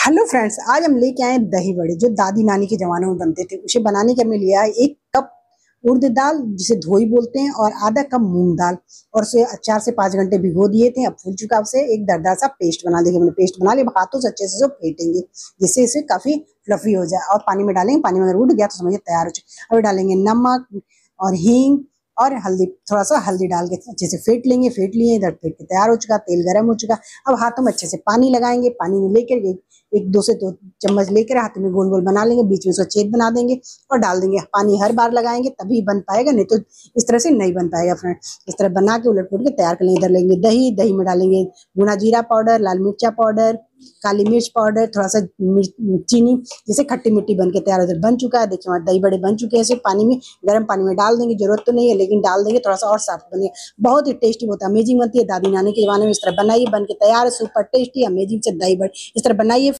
Hello friends, आज हम लेके आए दही बड़े जो दादी नानी के जमाने में बनते थे। उसे बनाने के हमें लिया है 1 कप उड़द दाल जिसे धोई बोलते हैं और आधा कप मूंग दाल और उसे 4 से 5 घंटे भिगो दिए थे। अब फूल चुका। उसे एक दरदरा सा पेस्ट बना देंगे। हमने पेस्ट बना लिया, हाथों से अच्छे से फेंटेंगे जिससे इसे काफी फ्लफी हो जाए और पानी में डालेंगे। पानी में अगर उड़ गया तो समझिए तैयार हो जाए। अभी डालेंगे नमक और हींग और हल्दी, थोड़ा सा हल्दी डाल के अच्छे से फेंट लेंगे। फेंट लिए, इधर फेंट के तैयार हो चुका। तेल गर्म हो चुका। अब हाथों में अच्छे से पानी लगाएंगे। पानी में लेकर एक 2 चम्मच लेकर हाथ में गोल गोल बना लेंगे। बीच में उसका छेद बना देंगे और डाल देंगे। पानी हर बार लगाएंगे तभी बन पाएगा, नहीं तो इस तरह से नहीं बन पाएगा फ्रेंड। इस तरह बना के उलट पुलट के तैयार कर लेंगे। इधर लेंगे दही, दही में डालेंगे भुना जीरा पाउडर, लाल मिर्चा पाउडर, काली मिर्च पाउडर, थोड़ा सा चीनी, जिसे खट्टी मिट्टी बन के तैयार हो बन चुका है। देखिए हमारे दही बड़े बन चुके हैं। इसे पानी में, गर्म पानी में डाल देंगे। जरूरत तो नहीं है लेकिन डाल देंगे, थोड़ा सा और साफ बनेगा। बहुत ही टेस्टी होता है, अमेजिंग बनती है। दादी नानी के जमाने में इस तरह बनाइए, बन के तैयार है। सुपर टेस्टी अमेजिंग से दही बड़े इस तरह बनाइए।